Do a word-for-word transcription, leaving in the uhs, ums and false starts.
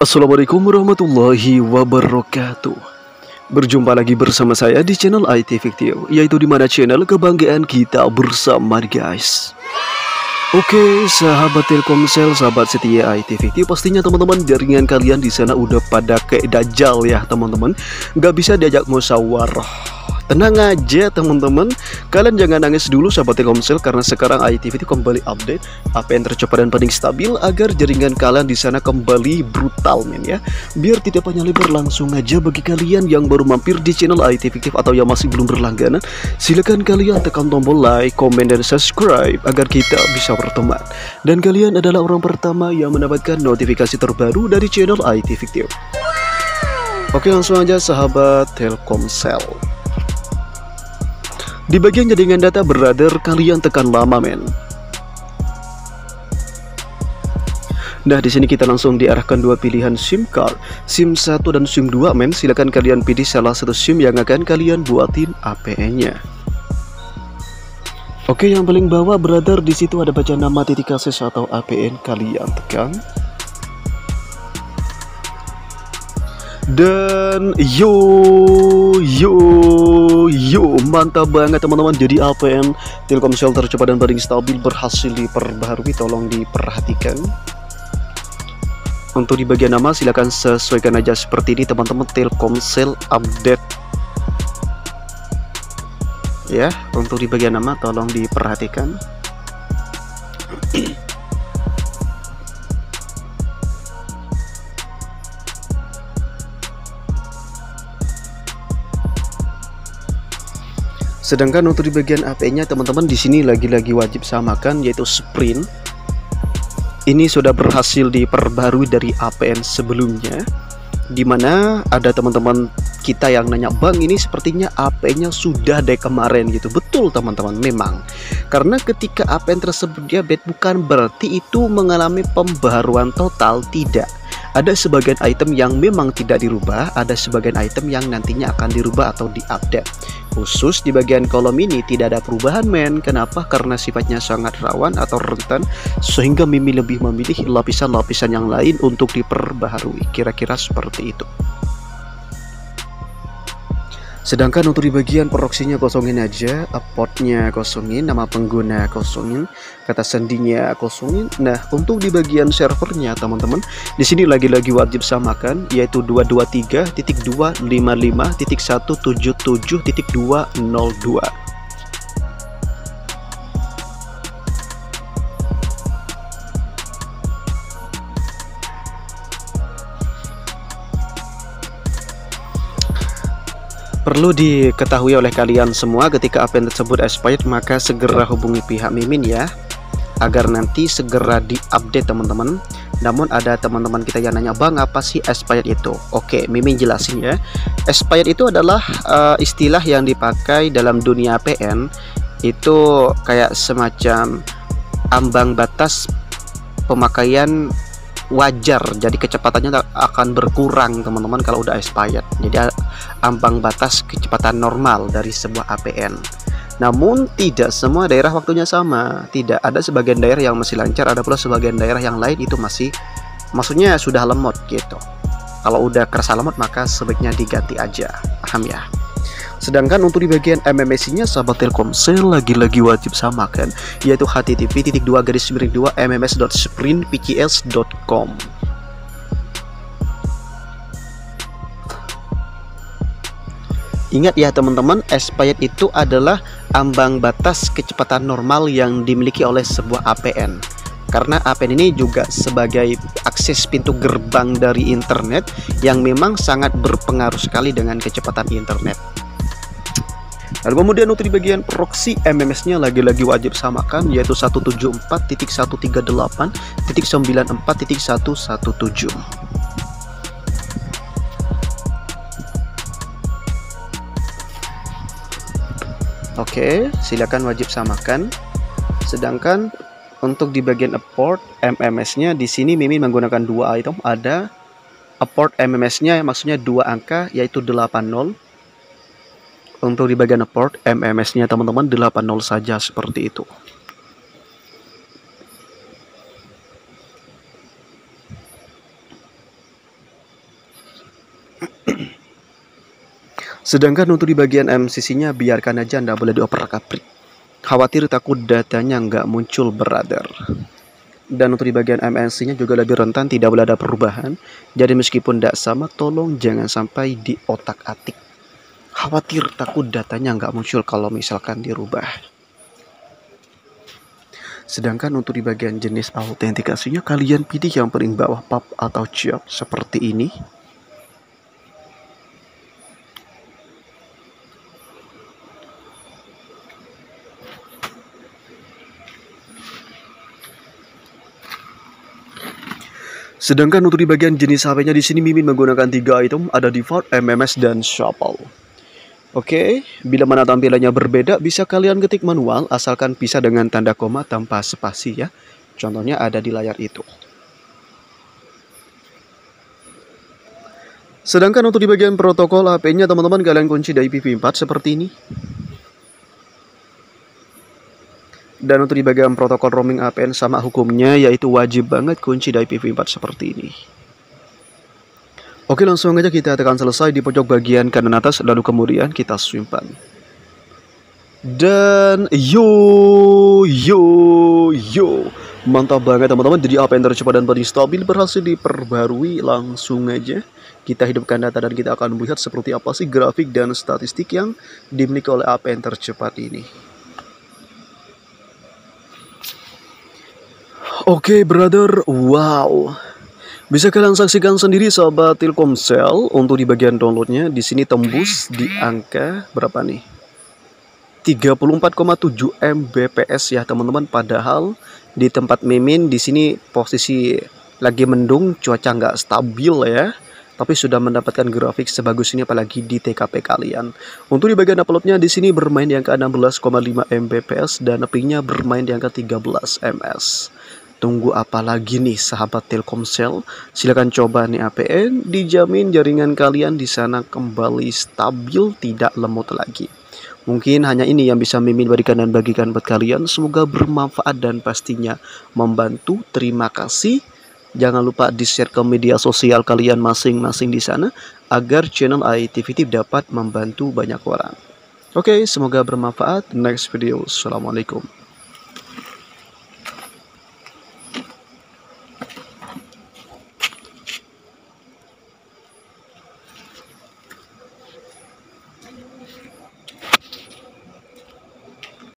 Assalamualaikum warahmatullahi wabarakatuh. Berjumpa lagi bersama saya di channel I T Fictio, yaitu dimana channel kebanggaan kita bersama guys. Oke, sahabat Telkomsel, sahabat setia I T Fictio, pastinya teman-teman jaringan kalian di sana udah pada kayak dajjal ya teman-teman, nggak bisa diajak musyawarah. Tenang aja teman-teman, kalian jangan nangis dulu sahabat Telkomsel, karena sekarang I T Fictio kembali update A P N tercepat dan paling stabil agar jaringan kalian di sana kembali brutal men ya. Biar tidak panjang lebar, langsung aja bagi kalian yang baru mampir di channel I T Fictio atau yang masih belum berlangganan, silakan kalian tekan tombol like, comment, dan subscribe agar kita bisa berteman. Dan kalian adalah orang pertama yang mendapatkan notifikasi terbaru dari channel I T Fictio. Oke, langsung aja sahabat Telkomsel. Di bagian jaringan data brother, kalian tekan lama men. Nah, di sini kita langsung diarahkan dua pilihan SIM card, SIM satu dan SIM dua men. Silakan kalian pilih salah satu SIM yang akan kalian buatin A P N-nya. Oke, yang paling bawah brother, di situ ada baca nama titik akses atau A P N, kalian tekan. Dan yo yo yo mantap banget teman-teman, jadi A P N Telkomsel tercepat dan paling stabil berhasil diperbaharui. Tolong diperhatikan. Untuk di bagian nama silahkan sesuaikan aja seperti ini teman-teman, Telkomsel update ya. Untuk di bagian nama tolong diperhatikan. Sedangkan untuk di bagian A P N-nya teman-teman, di sini lagi-lagi wajib samakan, yaitu Sprint. Ini sudah berhasil diperbarui dari A P N sebelumnya, dimana ada teman-teman kita yang nanya, bang ini sepertinya A P N-nya sudah dari kemarin gitu. Betul teman-teman, memang karena ketika A P N tersebut diupdate bukan berarti itu mengalami pembaharuan total, tidak. Ada sebagian item yang memang tidak dirubah, ada sebagian item yang nantinya akan dirubah atau diupdate. Khusus di bagian kolom ini tidak ada perubahan men. Kenapa? Karena sifatnya sangat rawan atau rentan, sehingga Mimi lebih memilih lapisan-lapisan yang lain untuk diperbaharui. Kira-kira seperti itu. Sedangkan untuk di bagian proksinya kosongin aja, portnya kosongin, nama pengguna kosongin, kata sandinya kosongin. Nah, untuk di bagian servernya teman-teman, di sini lagi-lagi wajib samakan, yaitu dua dua tiga titik dua lima lima titik satu tujuh tujuh titik dua nol dua. Perlu diketahui oleh kalian semua, ketika A P N tersebut expired maka segera hubungi pihak Mimin ya, agar nanti segera diupdate teman-teman. Namun ada teman-teman kita yang nanya, bang apa sih expired itu? Oke, Mimin jelasin ya. Expired itu adalah uh, istilah yang dipakai dalam dunia A P N, itu kayak semacam ambang batas pemakaian wajar, jadi kecepatannya akan berkurang teman-teman kalau udah expired. Jadi ambang batas kecepatan normal dari sebuah A P N. Namun tidak semua daerah waktunya sama, tidak, ada sebagian daerah yang masih lancar, ada pula sebagian daerah yang lain itu masih, maksudnya sudah lemot gitu. Kalau udah kerasa lemot maka sebaiknya diganti aja, paham ya. Sedangkan untuk di bagian M M S nya sahabat Telkomsel lagi-lagi wajib samakan, yaitu H T T P titik dua garis miring dua m m s dot sprint p c s dot com. Ingat ya teman-teman, expired itu adalah ambang batas kecepatan normal yang dimiliki oleh sebuah A P N. Karena A P N ini juga sebagai akses pintu gerbang dari internet yang memang sangat berpengaruh sekali dengan kecepatan internet. Lalu kemudian untuk di bagian proxy M M S-nya lagi-lagi wajib samakan, yaitu satu tujuh empat titik satu tiga delapan titik sembilan empat titik satu satu tujuh. Oke, silakan wajib samakan. Sedangkan untuk di bagian port M M S-nya di sini Mimin menggunakan dua item, ada port M M S-nya maksudnya dua angka yaitu delapan nol. Untuk di bagian port M M S-nya teman-teman delapan nol saja seperti itu. Sedangkan untuk di bagian M C C-nya biarkan aja, nggak boleh dioper-kaprik. Khawatir takut datanya nggak muncul, brother. Dan untuk di bagian M N C-nya juga lebih rentan, tidak boleh ada perubahan. Jadi meskipun tidak sama, tolong jangan sampai di otak-atik. Khawatir takut datanya nggak muncul kalau misalkan dirubah. Sedangkan untuk di bagian jenis autentikasinya, kalian pilih yang paling bawah, pub atau job, seperti ini. Sedangkan untuk di bagian jenis H P-nya di sini Mimin menggunakan tiga item, ada default, M M S, dan shuffle. Oke, bila mana tampilannya berbeda bisa kalian ketik manual asalkan bisa dengan tanda koma tanpa spasi ya. Contohnya ada di layar itu. Sedangkan untuk di bagian protokol H P-nya teman-teman kalian kunci dari I P v empat seperti ini. Dan untuk di bagian protokol roaming A P N sama hukumnya, yaitu wajib banget kunci dari I P v empat seperti ini. Oke, langsung aja kita tekan selesai di pojok bagian kanan atas, lalu kemudian kita simpan. Dan yo yo yo, mantap banget teman-teman. Jadi A P N tercepat dan paling stabil berhasil diperbarui. Langsung aja kita hidupkan data dan kita akan melihat seperti apa sih grafik dan statistik yang dimiliki oleh A P N tercepat ini. Oke, okay, brother, wow. Bisa kalian saksikan sendiri sahabat Telkomsel untuk di bagian downloadnya di sini tembus di angka berapa nih? tiga puluh empat koma tujuh megabit per second ya teman-teman. Padahal di tempat Mimin di sini posisi lagi mendung, cuaca nggak stabil ya. Tapi sudah mendapatkan grafik sebagus ini apalagi di T K P kalian. Untuk di bagian uploadnya di sini bermain di angka enam belas koma lima megabit per second dan pingnya bermain di angka tiga belas ms. Tunggu apa lagi nih sahabat Telkomsel? Silahkan coba nih A P N, dijamin jaringan kalian di sana kembali stabil, tidak lemot lagi. Mungkin hanya ini yang bisa Mimin berikan dan bagikan buat kalian. Semoga bermanfaat dan pastinya membantu. Terima kasih. Jangan lupa di-share ke media sosial kalian masing-masing di sana agar channel I T V Tip dapat membantu banyak orang. Oke, semoga bermanfaat. Next video. Assalamualaikum.